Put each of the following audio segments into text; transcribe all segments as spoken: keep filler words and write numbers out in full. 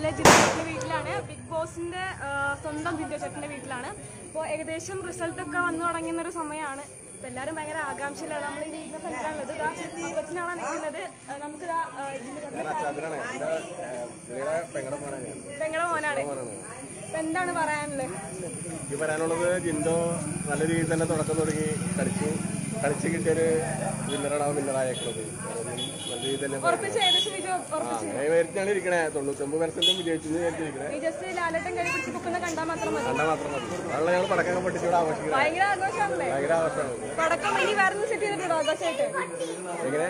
നമ്മളെ ജിൻഡോ ചേട്ടൻ്റെ വീട്ടിലാണ്. ബിഗ് ബോസിൻ്റെ സ്വന്തം ജിൻഡോ ചേട്ടൻ്റെ വീട്ടിലാണ്. ഇപ്പോൾ ഏകദേശം റിസൾട്ടൊക്കെ വന്നു തുടങ്ങുന്നൊരു സമയമാണ്. അപ്പോൾ എല്ലാവരും ഭയങ്കര ആകാംക്ഷയിലാണ്. നമ്മൾ ഈ വീട്ടിലെ സ്ഥലത്താണുള്ളത്. ഇതാ കൊച്ചിനാണ് നിൽക്കുന്നത്. നമുക്ക് ഇതാ പെങ്ങളുടെ മോനാണ്. അപ്പം എന്താണ് പറയാനുള്ളത്? എനിക്ക് പറയാനുള്ളത് ജിൻഡോ നല്ല രീതിയിൽ തന്നെ തുടക്കം തുടങ്ങി കളിച്ചു കളിച്ച് കിട്ടിയൊരു വിന്നറാണ് വിന്നറായേക്കുന്നത്. നല്ല രീതിയിൽ തന്നെ അങ്ങനെ ഇരിക്കണേ. തൊണ്ണൂറ്റൊമ്പത് പെർസെന്റും വിജയിച്ചു വിചാരിച്ചിരിക്കണേ. കണ്ടാൽ മാത്രം മതി. അതാണ് ഞങ്ങൾ പടക്കം പൊട്ടിച്ചൂടെ ആഘോഷിക്കുന്നത്. ഭയങ്കര ആഘോഷമാണ്. എങ്ങനെ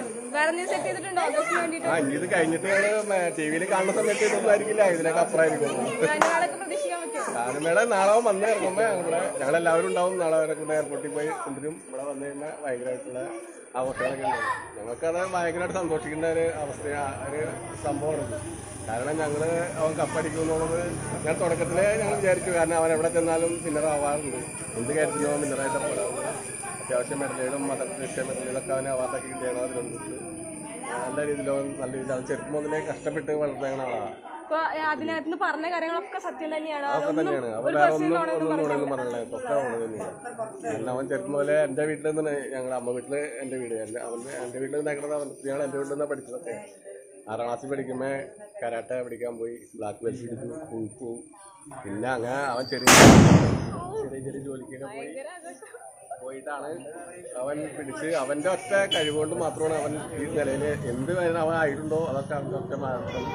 ആ ഇത് കഴിഞ്ഞിട്ട് ഞങ്ങള് ടി വിയിൽ കാണുന്ന സമയത്ത് ഇതൊന്നും ആയിരിക്കില്ല, ഇതിനൊക്കെ അപ്പുറമായിരിക്കും. ഗാനമേള നാളെ വന്ന് ഇറങ്ങുമ്പോ ഞങ്ങളെ ഞങ്ങളെല്ലാവരും ഉണ്ടാവും. നാളെ വരെ കൊണ്ട് എയർപോർട്ടിൽ പോയി കൊണ്ടുവരും. ഇവിടെ വന്നു കഴിഞ്ഞാൽ ഭയങ്കരമായിട്ടുള്ള ആഘോഷങ്ങളൊക്കെ ഉണ്ടാവും. ഞങ്ങൾക്കത് ഭയങ്കരമായിട്ട് സന്തോഷിക്കേണ്ട ഒരു അവസ്ഥ ഒരു സംഭവമാണ്. കാരണം ഞങ്ങള് അവൻ കപ്പടിക്കുന്നുള്ളത് ഞാൻ തുടക്കത്തിലേ ഞങ്ങൾ വിചാരിച്ചു. കാരണം അവൻ എവിടെ ചെന്നാലും വിന്നറാവാറുണ്ട്. എന്ത് കാര്യത്തിലും അവൻ വിന്നറായിട്ട് പോകാറുണ്ട്. അത്യാവശ്യം മെഡലുകളും മതകൃഷ്യ മെഡലുകളൊക്കെ അവന് അവാർഡൊക്കെ കിട്ടിയാണ്. അതിനൊന്നും നല്ല രീതിയിലോ നല്ല രീതിയിൽ അത് ചെറുപ്പം മുതലേ കഷ്ടപ്പെട്ട് വളർത്തുന്ന ആളാണ്. അതിനകത്ത് പറഞ്ഞ കാര്യങ്ങളൊക്കെ സത്യം തന്നെയാണ്. തന്നെയാണ് അപ്പൊ വേറെ ഒന്നും ഒന്നും കൂടെയൊന്നും പറഞ്ഞില്ല. ഒക്കെ ഉള്ളത് തന്നെയാണ്. കാരണം അവൻ ചെറുപ്പം മുതലേ എന്റെ വീട്ടിൽ നിന്ന് ഞങ്ങളുടെ അമ്മ വീട്ടില് എന്റെ വീട് അവന്റെ എന്റെ വീട്ടിൽ നിന്നേക്കുന്നത് അവൻ ഞങ്ങൾ എന്റെ വീട്ടിൽ നിന്നാണ് പഠിച്ചതൊക്കെ. ആറാം ക്ലാസ്സിൽ പഠിക്കുമ്പോ കരാട്ടെ പഠിക്കാൻ പോയി. ബ്ലാക്ക് ബെൽറ്റ് പിടിച്ചു കുളിച്ചു. പിന്നെ അങ്ങനെ അവൻ ചെറിയ ചെറിയ ചെറിയ ജോലിക്കൊക്കെ പോയി പോയിട്ടാണ് അവൻ പിടിച്ച് അവന്റെ ഒറ്റ കഴിവുകൊണ്ട് മാത്രമാണ് അവൻ ഈ നിലയിൽ എന്ത് അവൻ ആയിട്ടുണ്ടോ അതൊക്കെ അവന്റെ ഒറ്റ മാത്രം.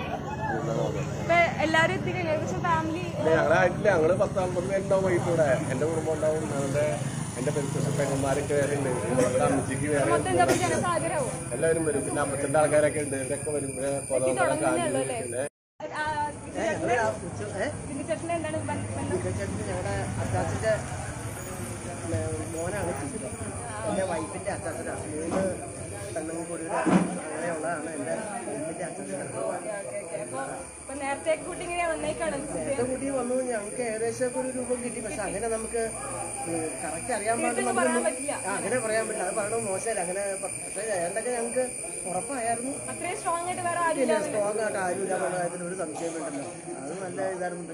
ഞങ്ങളായിട്ടില്ല. ഞങ്ങള് പത്താമ്പത് പേരുണ്ടാവും വൈകിട്ടൂടെ. എന്റെ കുടുംബം ഉണ്ടാവും. അവന്റെ എന്റെ പെങ്ങന്മാരൊക്കെ വേറെ ഉണ്ട്. അവരുടെ അമ്മച്ചിക്ക് വേറെ എല്ലാവരും വരും. പിന്നെ അമ്പത്തിന്റെ ആൾക്കാരൊക്കെ ഉണ്ട്. ഇവരൊക്കെ വരും. പിന്നെ പിന്നെ മോനാണ് എൻ്റെ വൈഫിൻ്റെ അച്ചാച്ചനാണ്. മൂന്ന് പെണ്ണുങ്ങൾ കൂടി അങ്ങനെയുള്ളതാണ് എൻ്റെ വൈഫിൻ്റെ അച്ചാച്ചനാണ്. നേരത്തെ കൂട്ടി വന്നു. ഞങ്ങൾക്ക് ഏകദേശം ഒരു രൂപം കിട്ടി. പക്ഷെ അങ്ങനെ നമുക്ക് കറക്റ്റ് അറിയാൻ പാടില്ല. അങ്ങനെ പറയാൻ പറ്റില്ല. അത് പറയണത് മോശമല്ല. അങ്ങനെ പക്ഷേ ഏതൊക്കെ ഞങ്ങൾക്ക് ഉറപ്പായിരുന്നു. സ്ട്രോങ് ആയിട്ട് ആരുമില്ല എന്നുള്ള കാര്യത്തിൽ ഒരു സംശയം വേണ്ടല്ലോ. അത് നല്ല ഇതായിരുന്നു.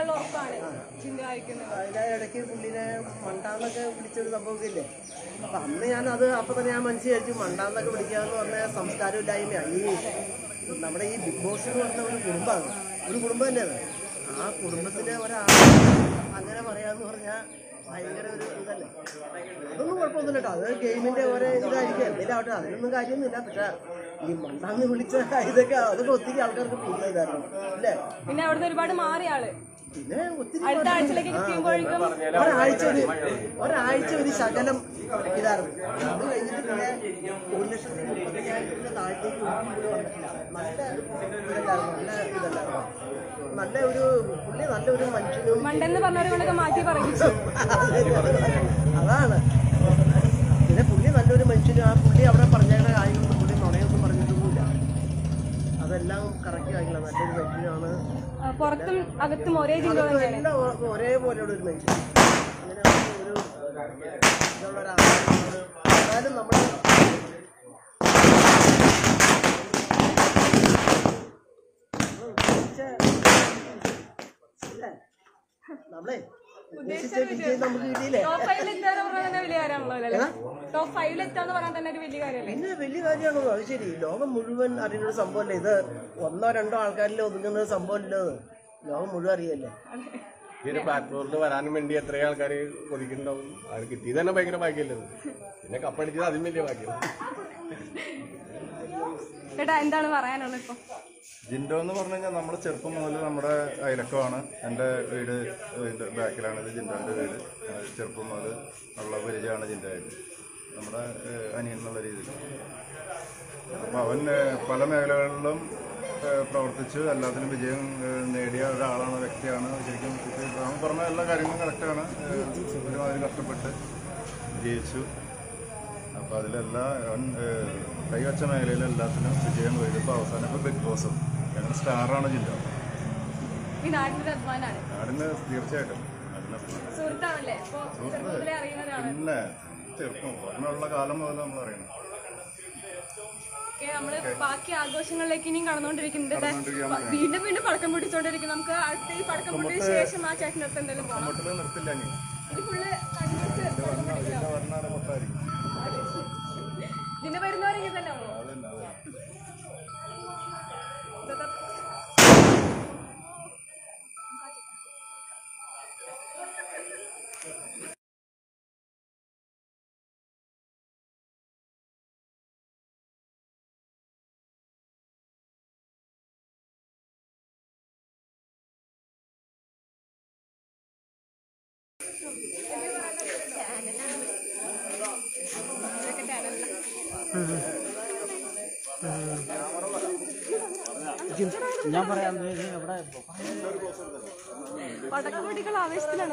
അതിൻ്റെ ഇടയ്ക്ക് പുള്ളിനെ മണ്ടാന്നൊക്കെ വിളിച്ചൊരു സംഭവമൊക്കെ ഇല്ലേ. അപ്പൊ അന്ന് ഞാൻ അത് അപ്പൊ തന്നെ ഞാൻ മനസ്സിലാച്ചു മണ്ടാന്നൊക്കെ വിളിക്കാന്ന് പറഞ്ഞ സംസ്കാരം ഇല്ലായ്മയാണ്. ഈ നമ്മുടെ ഈ ബിഗ് ബോസ് എന്ന് പറഞ്ഞ ഒരു കുടുംബമാണ്. ഒരു കുടുംബം തന്നെയാണ്. ആ കുടുംബത്തിലെ ഒരാൾ അങ്ങനെ പറയാന്ന് പറഞ്ഞാൽ ഭയങ്കര ഒരു ഇതല്ലേ. അതൊന്നും കുഴപ്പമൊന്നുമില്ല കേട്ടോ. അത് ഗെയിമിന്റെ ഓരോ ഇതായിരിക്കും. എന്തെങ്കിലും ആവട്ടെ, അതിനൊന്നും കാര്യമൊന്നുമില്ല. പക്ഷെ ഈ മണ്ടാന്ന് വിളിച്ച ഇതൊക്കെ അതൊക്കെ ഒത്തിരി ആൾക്കാർക്ക് ഫീൽ ചെയ്തായിരുന്നു അല്ലേ. പിന്നെ അവിടുന്ന് ഒരുപാട് മാറിയ ആള് പിന്നെ ഒത്തിരി ഒരാഴ്ച ഒരു ഒരാഴ്ച ഒരു ശകലം ഇതായിരുന്നു. അത് കഴിഞ്ഞിട്ട് പിന്നെ ഒരു ലക്ഷത്തി മുപ്പത്തയ്യായിരത്തിന്റെ താഴത്തേക്ക് നല്ല ഇതല്ലായിരുന്നു. നല്ല ഇതല്ലായിരുന്നു. നല്ല ഒരു പുള്ളി നല്ലൊരു മനുഷ്യനും മണ്ടെന്ന് പറഞ്ഞവരെ മാറ്റി പറയിച്ചു. അതാണ്. പിന്നെ പുള്ളി നല്ലൊരു മനുഷ്യനും ആ പുള്ളി അവിടെ പറഞ്ഞ കാര്യങ്ങളൊന്നും പുള്ളി നുണയൊന്നും പറഞ്ഞിട്ടൊന്നുമില്ല. അതെല്ലാം കറക്റ്റ് കാര്യങ്ങളാണ്. നല്ലൊരു മനുഷ്യനാണ്. പുറത്തും അകത്തും ഒരേ എല്ലാം ഒരേപോലെയുള്ള ഒരു മനുഷ്യൻ. അങ്ങനെ ഒരു ഇതുള്ള ഒരാളാണ്. എന്നാലും നമ്മൾ നമ്മളെ ഉദ്ദേശിച്ച വിജയം നമുക്ക് കിട്ടിയില്ലേ. പിന്നെ വലിയ കാര്യമാണോ? അത് ശരി. ലോകം മുഴുവൻ അറിയുന്ന സംഭവമല്ലേ ഇത്. ഒന്നോ രണ്ടോ ആൾക്കാരിൽ ഒതുങ്ങുന്ന സംഭവമല്ലോ. ലോകം മുഴുവൻ അറിയല്ലേ. ഈ ഒരു പ്ലാറ്റ്ഫോമിൽ വരാനും വേണ്ടി എത്രയും ആൾക്കാർ കൊതിക്കുന്നുണ്ടാവും. അത് കിട്ടിയത് തന്നെ ഭയങ്കര ഭാഗ്യമല്ലേ. പിന്നെ കപ്പടിച്ചത് അതിന് വലിയ ഭാഗ്യം. എന്താണ് പറയാനുള്ളത് ഇപ്പൊ? ജിൻഡോ എന്ന് പറഞ്ഞു കഴിഞ്ഞാൽ നമ്മുടെ ചെറുപ്പം മുതൽ നമ്മുടെ അയലക്കമാണ്. എൻ്റെ വീട് ബാക്കിലാണ്. ഇത് ജിൻഡോൻ്റെ വീട്. ചെറുപ്പം മുതൽ ഉള്ള പരിചയമാണ് ജിൻഡോയായിട്ട്. നമ്മുടെ അനിയൻ എന്നുള്ള രീതിയിൽ. അപ്പോൾ അവൻ പല മേഖലകളിലും പ്രവർത്തിച്ച് എല്ലാത്തിനും വിജയം നേടിയ ഒരാളാണ്, വ്യക്തിയാണ്. ശരിക്കും അവൻ പറഞ്ഞ എല്ലാ കാര്യങ്ങളും കറക്റ്റാണ്. ഒരുമാതിരി കഷ്ടപ്പെട്ട് ജയിച്ചു. അപ്പോൾ അതിലെല്ലാം അവൻ കൈവച്ച മേഖലയിൽ എല്ലാത്തിനും വിജയം നേടി. ഇപ്പോൾ അവസാനം ഇപ്പോൾ ബിഗ് ബോസും ഞങ്ങൾ സ്റ്റാറാണ് ജിൻഡോ. നാടിന് തീർച്ചയായിട്ടും പിന്നെ ചെറുപ്പം ഓർമ്മയുള്ള കാലം മുതൽ നമ്മൾ അറിയണം. ഓക്കെ, നമ്മള് ബാക്കി ആഘോഷങ്ങളിലേക്ക് ഇനിയും കടന്നുകൊണ്ടിരിക്കുന്നുണ്ട്. വീണ്ടും വീണ്ടും പടക്കം പൊട്ടിച്ചോണ്ടിരിക്കും. നമുക്ക് അടുത്ത ഈ പടക്കം പൊട്ടിയ ശേഷം ആ ചേട്ടൻ്റെ അടുത്ത് എന്തെങ്കിലും പോകണം. നിർത്തില്ല ഇത് ഫുള്ള് ഇതിന്റെ വരുന്നവരെങ്കിൽ തന്നെ ആണോ? ഞാൻ പറയാം പടക്കപ്പൊട്ടികൾ ആവേശത്തിലാണ്.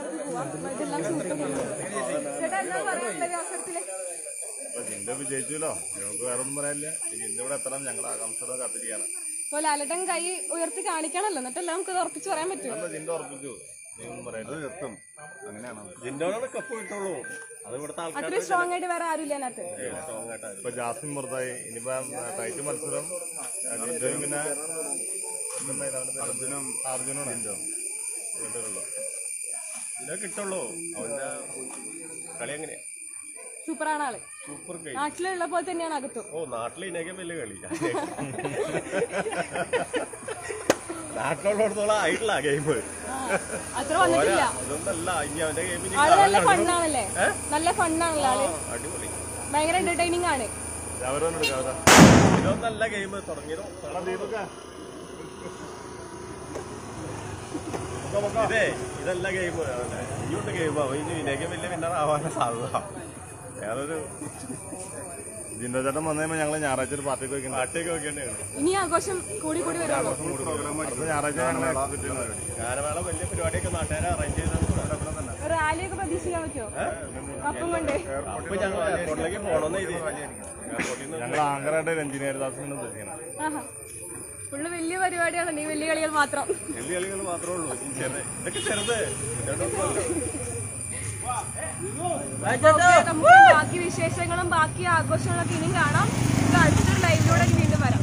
ജിൻഡോ വിജയിച്ചല്ലോ, ഞങ്ങൾക്ക് വേറെ ഒന്നും പറയാനില്ല. ജിൻഡോ ഇവിടെ എത്തണം, ഞങ്ങളുടെ ആകാംക്ഷ കാത്തിരിക്കുകയാണ്. ഇപ്പൊ ലാലേട്ടൻ കൈ ഉയർത്തി കാണിക്കണല്ലോ, എന്നിട്ടല്ല നമുക്ക് ഇത് ഉറപ്പിച്ച് പറയാൻ പറ്റും. ജിൻഡോ ഉറപ്പിച്ചു, എത്തും. അങ്ങനെയാണ് ജിൻഡോനോട് കപ്പ് കിട്ടുള്ളൂ. അത് ഇവിടുത്തെ അത്രയും സ്ട്രോങ് ആയിട്ട് വേറെ ആരും ഇല്ല അതിനകത്ത്. ഇപ്പൊ ജാസ്മിൻ പുറത്തായി, ഇനിയിപ്പോ ടൈറ്റ് മത്സരം ജിൻഡോയും പിന്നെ അർജുനും അർജുനും ജിൻഡോ ജിൻഡോയുള്ളൂ. ജിൻഡോ കിട്ടുള്ളൂ. അവന്റെ കളി എങ്ങനെയാ? സൂപ്പറാണ് ആള്. സൂപ്പർ കളി. നാട്ടിലുള്ള പോലെ തന്നെയാണ് അകത്തും. ഓ, നാട്ടിൽ ഇതിനൊക്കെ വലിയ കളി. നാട്ടിലുള്ളിടത്തോളം ആയിട്ടില്ല ഗെയിം. അത്ര വന്നിട്ടില്ല. അതൊന്നല്ല, ഇനി അവന്റെ ഗെയിം ആള് നല്ല ഫണ്ണാണല്ലേ, നല്ല ഫണ്ണാണല്ലോ ആള്. അടിപൊളി, ഭയങ്കര എന്റർടൈനിങ് ആണ്. ഇതൊന്നല്ല ഗെയിം തുടങ്ങിയതോ. ഇതേ ഇതല്ല ഗെയിം, ഇനിയുണ്ട് ഗെയിം. ഇനി ഇതിനേക്കും വലിയ വിന്നർ ആവാനുള്ള സാധ്യത. വേറൊരു ജിൻഡോ ചേട്ടൻ വന്നു കഴിയുമ്പോൾ ഞങ്ങൾ ഞായറാഴ്ച ഒരു പാർട്ടിക്ക് വെക്കണം. പാർട്ടിയൊക്കെ വെക്കേണ്ടതാണ്. ഇനി ആഘോഷം കൂടി കൂടി വരുമല്ലോ. ഞായറാഴ്ച ഗാനമേള വലിയ പരിപാടിയൊക്കെ നാട്ടുകാരെ അറേഞ്ച് ചെയ്ത് റാലിയൊക്കെ പ്രതീക്ഷിക്കാൻ പറ്റുമോ? അപ്പം കൊണ്ട് അപ്പൊ ഞങ്ങൾ എയർപോർട്ടിലേക്ക് പോകണമെന്ന് എഴുതി. ഞങ്ങൾ ആങ്കറായിട്ട് ഒരു എഞ്ചിനീയർ ദാസിനെ ഉദ്ദേശിക്കണം. ആഹാ, ഫുള്ള് വലിയ പരിപാടിയാണ്. ഈ വലിയ കളികൾ മാത്രം, വലിയ കളികൾ മാത്രമേ ഉള്ളൂ. ഇതൊക്കെ ചെറുത്. നമുക്ക് ബാക്കി വിശേഷങ്ങളും ബാക്കി ആഘോഷങ്ങളൊക്കെ ഇനിയും കാണാം. അടുത്തൊരു ലൈവിലൂടെ വീണ്ടും വരാം.